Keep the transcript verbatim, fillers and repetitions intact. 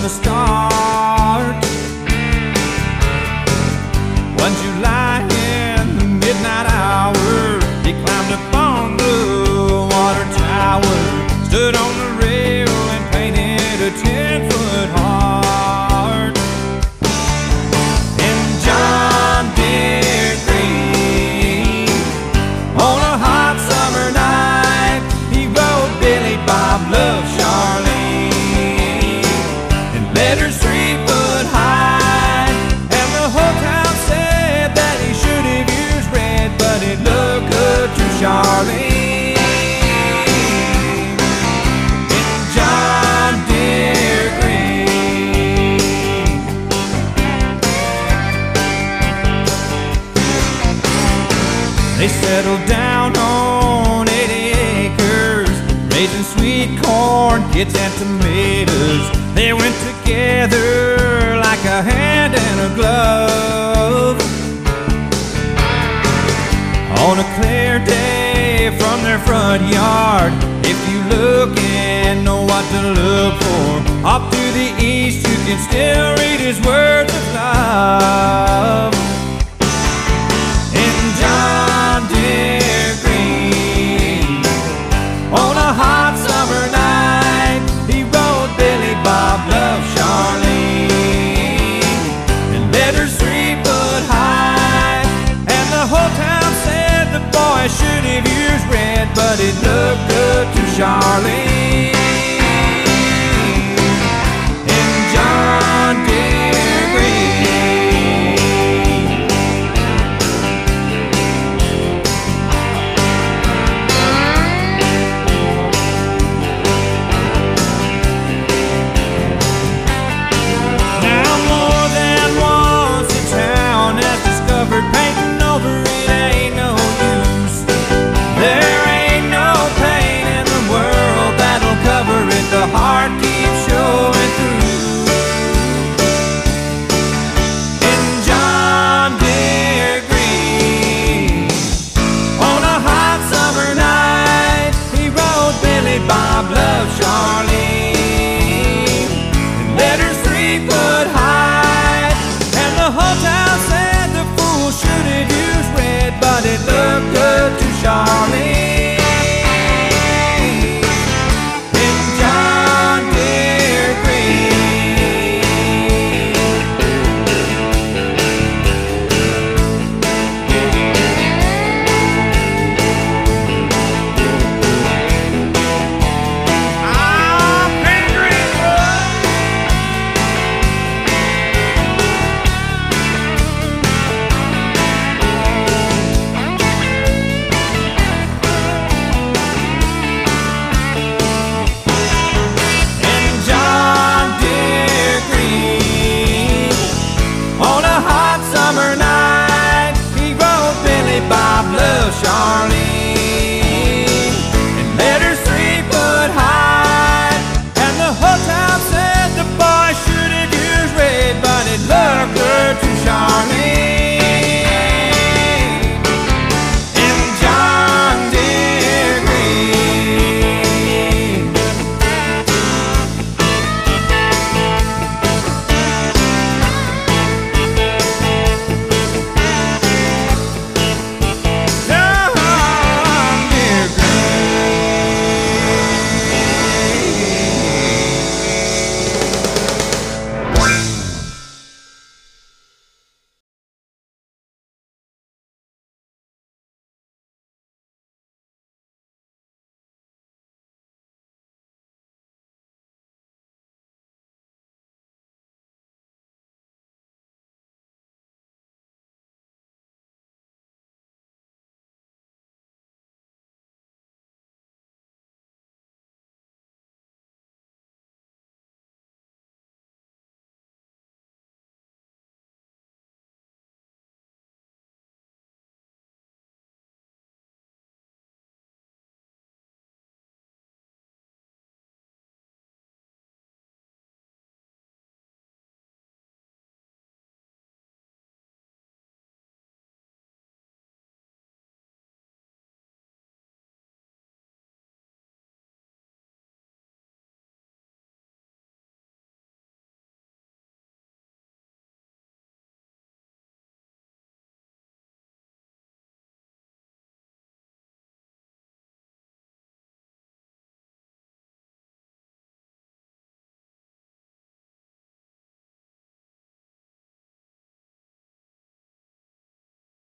the start. One July in the midnight hour, he climbed up on the water tower, stood on the rail and painted a ten-foot heart. And John Deere green, on a hot summer night, he wrote Billy Bob Love Charlene in letters three foot high. And the whole town said that he should have used red, but it looked good to Charlene. They settled down on eighty acres, raising sweet corn, kids and tomatoes. They went together like a hand and a glove. On a clear day from their front yard, if you look and know what to look for, off to the east you can still read his words of love. In John Deere green, on a hot summer night, he wrote Billy Bob Love Charlene in letters three foot high. And the whole town said the boy should have used red, but it looked good to Charlene. In John Deere green. Painting over it ain't no use. There ain't no paint in the world that'll cover it. The heart keeps showing through. In John Deere green, on a hot summer night, he wrote Billy Bob Love Charlene in letters three foot high. And the whole town said should have used red, but it looked good to Charlene. In John Deere green. Ah, pretty green boy. Bob Love Charlene in letters three foot high. And the whole town said the boy should have used red, but it looked good to Charlene.